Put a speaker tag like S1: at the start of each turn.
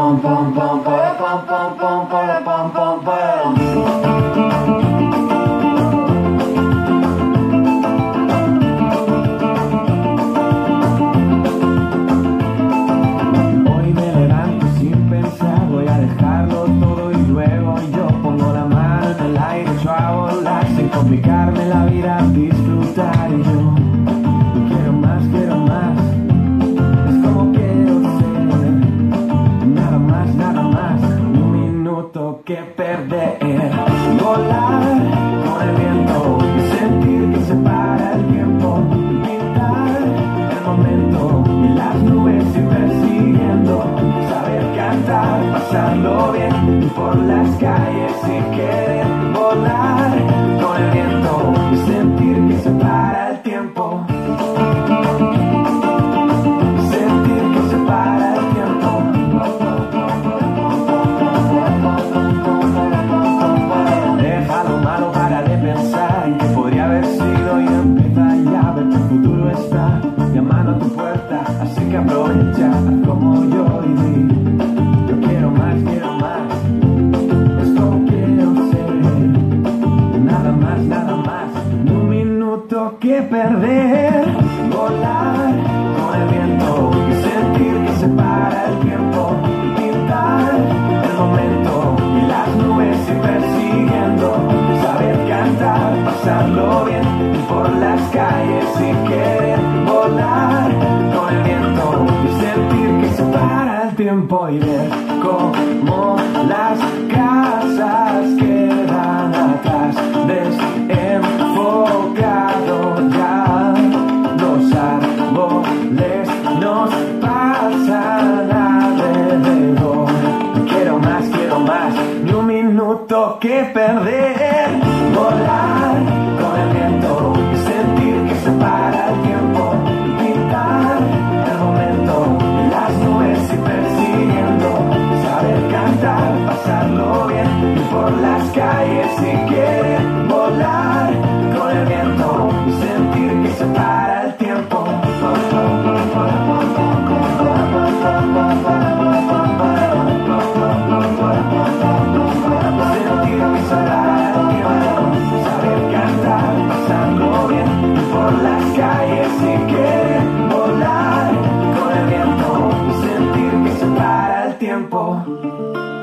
S1: Hoy me levanto sin pensar, voy a dejarlo todo y luego yo pongo la mano en el aire, echo a volar sin complicarme la vida, disfrutar y yo quiero más, es como quiero ser, nada más, ni un minuto que perder, volar con el viento y sentir que se para el tiempo, pintar el momento y las nubes ir persiguiendo, saber cantar, pasarlo bien y por las calles y querer volar con el viento y sentir que se para el tiempo. Así que aprovecha como yo y di, yo quiero más, es como quiero ser, nada más, ni un minuto que perder, volar con el viento y sentir que se para el tiempo, pintar el momento y las nubes ir persiguiendo, saber cantar, pasarlo bien por las calles y querer volar con el viento y sentir que se para el tiempo y ver cómo las casas quedan atrás, desenfocado ya, los árboles nos pasan alrededor, quiero más, ni un minuto que perder, volar con el viento y sentir que se para el tiempo, pintar el momento y las nubes ir persiguiendo, saber cantar, pasarlo bien y por las calles y querer volar con el viento y sentir que se para el tiempo. Sentir que se para el tiempo, saber cantar, pasarlo bien por las calles y querer volar con el viento y sentir que se para el tiempo.